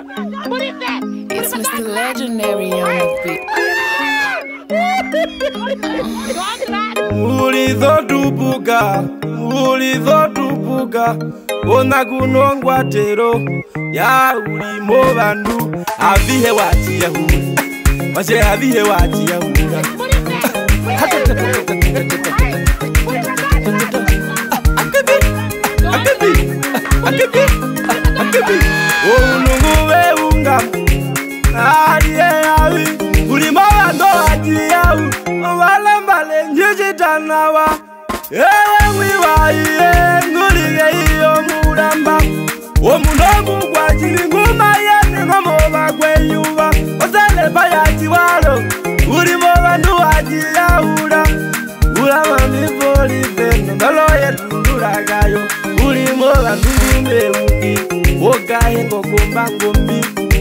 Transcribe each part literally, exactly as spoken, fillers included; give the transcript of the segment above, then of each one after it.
It's Mister Legendary on the beat. Ulizotupuka, ulizotupuka, ona kunongwa tero ya Urimovandu. Avihe wa Tjijahura, washe Avihe wa Tjijahura. Akebi, akebi, akebi. Ulungu weunga, ariye avi. Urimovandu Tjijahura, wala mbale njijitanawa. Ewe mwiwa iye ngulige iyo muramba. Omunongu kwa chilinguma yene ngomoba kweyuba. Osale bayachi walo, Urimovandu Tjijahura. Ulama mifoli veno, ndaloye tunduragayo. Urimovandu ngumeungi, wogahe ngokumba ngumbi.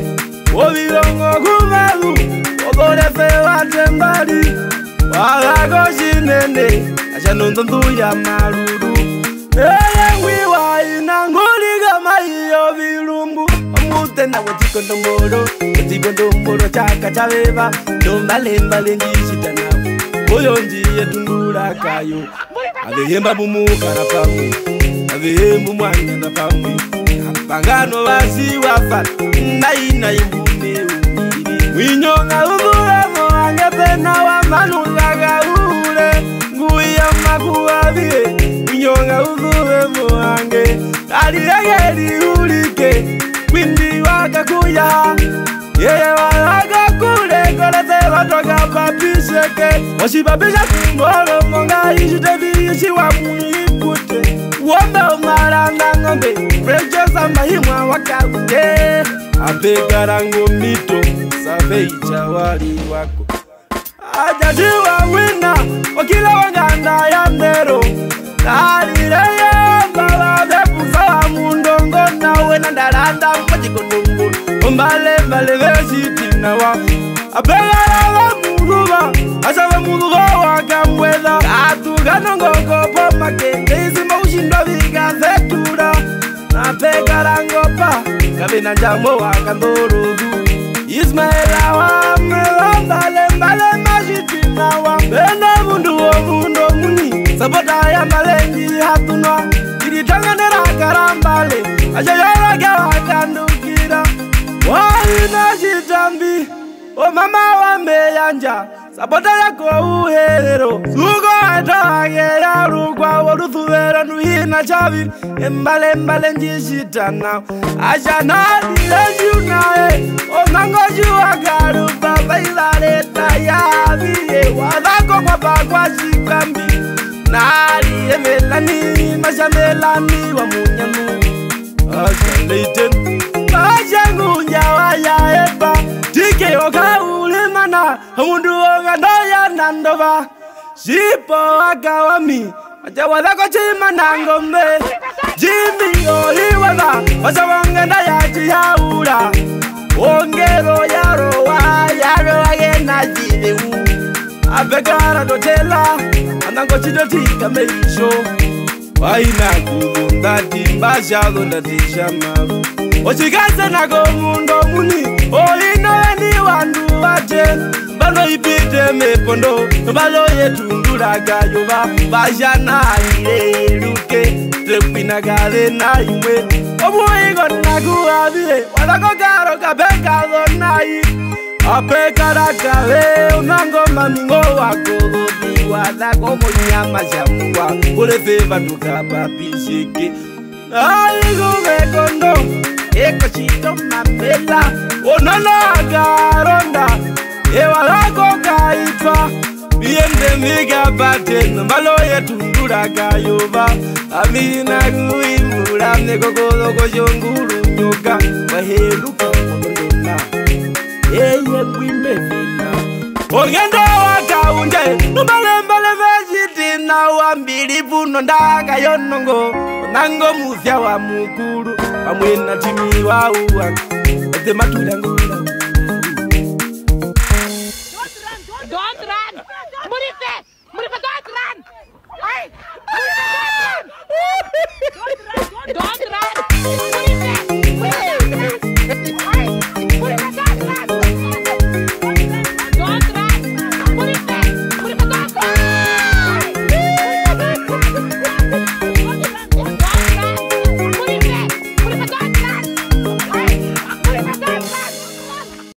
Obilongo kumalu, oborefe watembali. Walago shinene, asha nondondu ya maruru. Eye mwiwa inanguliga maiyo vilumbu. Omute na wachikondo moro, wachikondo moro chaka chabeba. Ndombale mbale njishita nawe, oyo njiye tundura kayo. Avihemba bumuka na pamu, avihembu mwanya na pamu. Pangano wasi wafat, naina imbume umiri. Mwinyonga umura moange pena wa manulaga ule. Nguya makuwabihe, mwinyonga umura moange. Alirageli ulike, windi waka kuya. Yeye walaga kule, kolete watoka papisheke. Washibabisha kungolo monga ishitebi ishi wa muipute. Wombe umaranga ngombe, prejeza mahimwa wakaunge. Apegara ngomito, sabe ichawali wako. Ajadiwa wina, wakila wanganda ya mnero. Nalireye mbala bepuza wa mundongo. Nawe nandaranda mpachiko nungu. Mbale mbale veshiti nawa. Apegara wa muruba, asawa muruba wakamweza. Atugano ngoko po makende, izima ushindo viga zetura. Napegara ngopa, kabina njamo wakandorudu. Ismaila wa mrewa mbale mbale majiti nawa. Benda mundu o mundu muni, sabota ya malengi hatunwa. Kiritanga nera karambale, aja yora gawa kandukira. Waina jitambi, o mama wa meyanja. Sabota yako uherero, sugo etoage ya rugwa. Waruthuwera nuhina chavi, embale mbale njishitana. Asha nadi lejunae, o nangoju agarupa. Bailareta ya Avihe, wadako kwa pakwa shikambi. Nari emelani, masha melani wa munyamu. Asha leiten, masha ngunja wa ya eba. Tike oka ulimana, mundu oga doya nandova. Shipo wakawami, macha wadako chima nangombe. Jimbi oliweva, wasa wangenda ya Tjijahura. Ongero yaro wa, yaro agena jidewu. Apegara dotela, anango chidotika meisho. Waina kuzunda timba shalo ndatisha maru. Ochikase nago mundo muni, oina eni wandu wate. Balo ipite mepondo, balo yetundura gayoba. Bajana ire luke, tepina gale na iwe. Omuigo nagu Avihe, wadako garo kabeka zonai. Apekara kale, unango mamingo wako. Wadako monyama shamwa, ulefe batuka papishike. Aigo mekondo, eko chito mamela. Onana garonda, ewa lako kaitwa. Biende miga bate, mbalo yetundura gayoba. Amina kuimura, nekokolo koshonguru nyoka. Waheruka kondona, eye kwimefina. Ogendo wakaunje, numbale mbale vejiti na wambili puno ndaga yonongo. Nango mufya wa mukuru, amwena timi wa uwa. Ete matula ngula.